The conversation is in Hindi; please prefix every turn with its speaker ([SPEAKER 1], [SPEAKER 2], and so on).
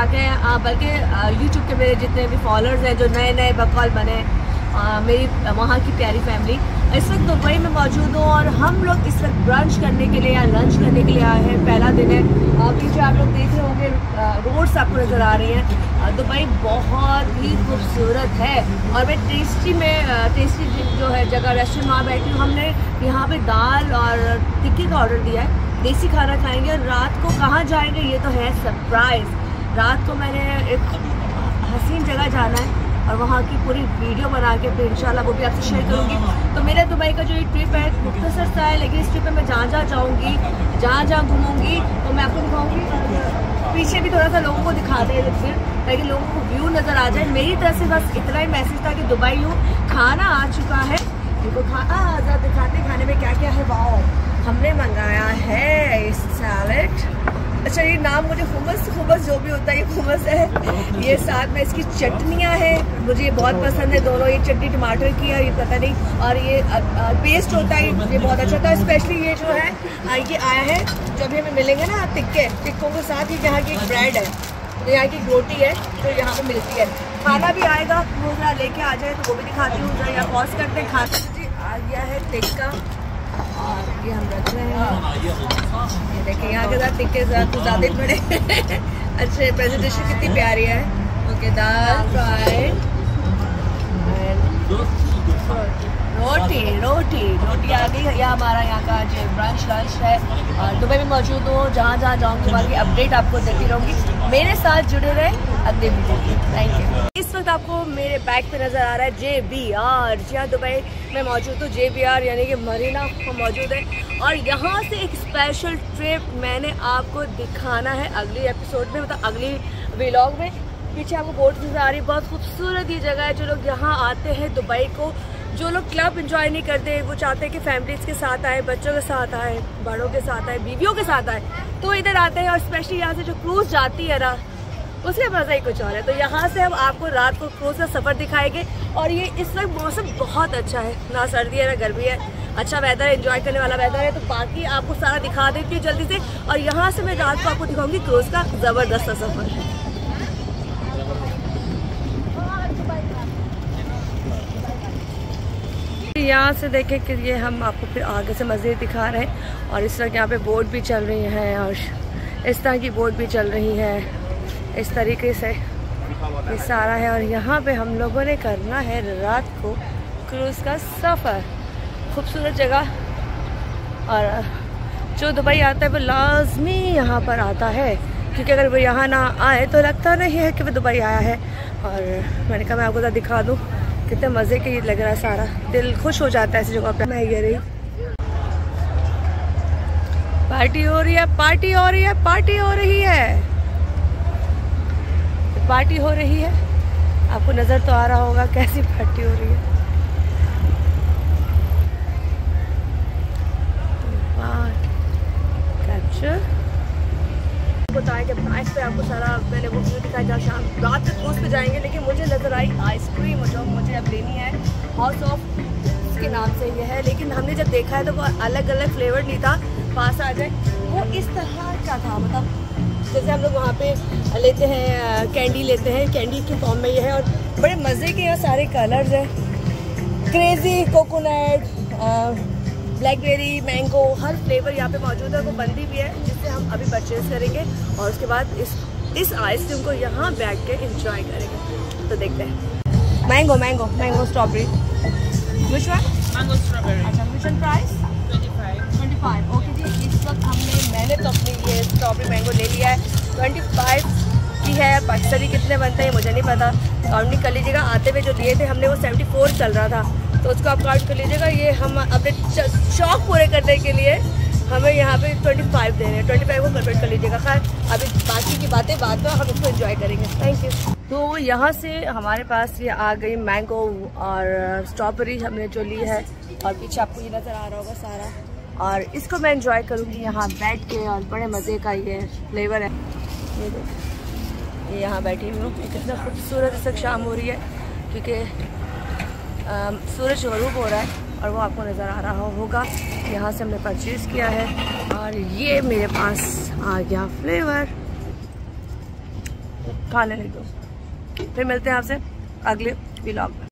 [SPEAKER 1] जाके बल्कि यूट्यूब के मेरे जितने भी फॉलोअर्स हैं जो नए नए बकौल बने, मेरी वहाँ की प्यारी फैमिली, इस वक्त दुबई में मौजूद हूँ और हम लोग इस वक्त ब्रंच करने के लिए या लंच करने के लिए आए हैं। पहला दिन है। पीछे आप लोग देख रहे होंगे रोड्स आपको नज़र आ रही हैं। दुबई बहुत ही खूबसूरत है और मैं टेस्टी जो है जगह रेस्टोरेंट वहाँ बैठी हूँ। हमने यहाँ पे दाल और टिक्की का ऑर्डर दिया है, देसी खाना खाएंगे और रात को कहाँ जाएंगे ये तो है सरप्राइज़। रात को मैंने एक हसीन जगह जाना है और वहाँ की पूरी वीडियो बना के फिर इंशाल्लाह वो भी आपसे शेयर करूँगी। तो मेरा दुबई का जो ये ट्रिप है मुख्तसर सा है, लेकिन इस ट्रिप में मैं जहाँ जहाँ जाऊँगी, जहाँ जहाँ घूमूँगी तो मैं आपको दिखाऊँगी। पीछे भी थोड़ा सा लोगों को दिखाते हैं फिर, ताकि लोगों को व्यू नज़र आ जाए। मेरी तरफ से बस इतना ही मैसेज था कि दुबई हूँ, खाना आ चुका है, इनको खाना आज़ाद दिखाते खाने में क्या क्या है। वाओ, हमने मंगाया है सैलेड। अच्छा, ये नाम मुझे खुमस जो भी होता है ये खुमस है। ये साथ में इसकी चटनियाँ हैं, मुझे ये बहुत पसंद है दोनों। ये चटनी टमाटर की है, ये पता नहीं, और ये पेस्ट होता है, ये बहुत अच्छा था। स्पेशली ये जो है ये आया है, जब भी हमें मिलेंगे ना टिक्कों के साथ ही यहाँ की एक ब्रेड है, तो यहाँ की रोटी है जो यहाँ पे मिलती है। खाना भी आएगा, वो जरा लेके आ जाए तो वो भी दिखाती हूँ। जरा यहाँ पॉज करते हैं। खाना जी आ गया है टिक्का और ये हम रख रहे हैं। ये देखिए यहाँ के साथ टिक्के साथ तो ज़्यादा ही बड़े अच्छे। प्रेजेंटेशन कितनी प्यारी है। ओके, दाल फ्राई रोटी आ गई। यह हमारा यहाँ का जो ब्रंच लंच है। और दुबई में मौजूद हूँ, जहाँ जहाँ जाऊँगी वहाँ की अपडेट आपको देती रहूँगी। मेरे साथ जुड़े रहे अगले वीडियो की। Thank you. इस वक्त आपको मेरे बैग पे नज़र आ रहा है JBR। जी हाँ, दुबई में मौजूद हूँ। JBR यानी कि मरीना मौजूद है और यहाँ से एक स्पेशल ट्रिप मैंने आपको दिखाना है अगली एपिसोड में, मतलब अगली व्लॉग में। पीछे आपको बोट नज़र आ रही है, बहुत खूबसूरत ये जगह है। जो लोग यहाँ आते हैं दुबई को, जो लोग क्लब एंजॉय नहीं करते, वो चाहते हैं कि फैमिलीज़ के साथ आए, बच्चों के साथ आए, बड़ों के साथ आए, बीवियों के साथ आए, तो इधर आते हैं। और स्पेशली यहाँ से जो क्रूज़ जाती है ना, उसका मज़ा ही कुछ और है। तो यहाँ से हम आपको रात को क्रूज़ का सफ़र दिखाएंगे। और ये इस वक्त मौसम बहुत अच्छा है, ना सर्दी है ना गर्मी है, अच्छा वेदर है, एंजॉय करने वाला वेदर है। तो बाकी आपको सारा दिखा देती हूँ जल्दी से। और यहाँ से मैं रात को आपको दिखाऊंगी क्रूज़ का ज़बरदस्त सफ़र। यहाँ से देखें कि ये हम आपको फिर आगे से मज़ीद दिखा रहे हैं। और इस तरह यहाँ पे बोट भी चल रही है और इस तरह की बोट भी चल रही है, इस तरीके से ये सारा है। और यहाँ पे हम लोगों ने करना है रात को क्रूज़ का सफ़र। खूबसूरत जगह, और जो दुबई आता है वो लाजमी यहाँ पर आता है, क्योंकि अगर वो यहाँ ना आए तो लगता नहीं है कि वो दुबई आया है। और मैंने कहा मैं आपको दिखा दूँ कितने मज़े के लग रहा है, सारा दिल खुश हो जाता है ऐसी जगह पे। मैं ये रही पार्टी हो रही है, पार्टी हो रही है, पार्टी हो रही है, पार्टी हो रही है। आपको नज़र तो आ रहा होगा कैसी पार्टी हो रही है। कैप्चर बताएं कि प्राइस पे आपको सारा मैंने वो व्यू दिखाया। जहाँ शाम रात तक क्रूज़ पे जाएंगे, लेकिन मुझे नज़र आई आइसक्रीम जो मुझे अब लेनी है, हाउस ऑफ के नाम से ये है। लेकिन हमने जब देखा है तो वो अलग अलग फ्लेवर नहीं था, पास आ जाए वो इस तरह का था। मतलब जैसे हम लोग वहाँ पे लेते हैं कैंडी लेते हैं, कैंडी के फॉर्म में ये है। और बड़े मज़े के यहाँ सारे कलर्स हैं, क्रेज़ी, कोकोनट, ब्लैकबेरी, मैंगो, हर फ्लेवर यहाँ पे मौजूद है। वो बंदी भी है जिससे हम अभी परचेज़ करेंगे और उसके बाद इस आइसक्रीम को यहाँ बैठ के इंजॉय करेंगे। तो देखते हैं। Mango mango mango strawberry, which one?
[SPEAKER 2] Mango strawberry.
[SPEAKER 1] अच्छा, विच वन प्राइस? 25। ओके जी, इस वक्त मैंने तो अपनी ये स्ट्रॉबेरी मैंगो ले लिया है, 25 की है। पाकिस्तानी कितने बनते हैं मुझे नहीं पता, काउंटिंग कर लीजिएगा। आते हुए जो लिए थे हमने वो 74 चल रहा था, तो उसको आप काउंट कर लीजिएगा। ये हम अपने शौक पूरे करने के लिए हमें यहाँ पे 25 दे रहे हैं, 25 को कन्वर्ट कर लीजिएगा। खैर अभी बाकी की बातें बाद में, हम इसको एंजॉय करेंगे। Thank you. तो यहाँ से हमारे पास ये आ गई मैंगो और स्ट्रॉबेरी हमने जो ली है, और पीछे आपको ये नज़र आ रहा होगा सारा। और इसको मैं एंजॉय करूँगी यहाँ बैठ के, और बड़े मज़े का ये फ्लेवर है। ये देखो, ये यहाँ बैठी हूँ, कितना खूबसूरत इस वक्त शाम हो रही है, क्योंकि सूरज गरूब हो रहा है और वो आपको नज़र आ रहा होगा। यहाँ से हमने परचेज़ किया है और ये मेरे पास आ गया फ्लेवर। खाने लग दो। फिर मिलते हैं आपसे अगले व्लॉग में।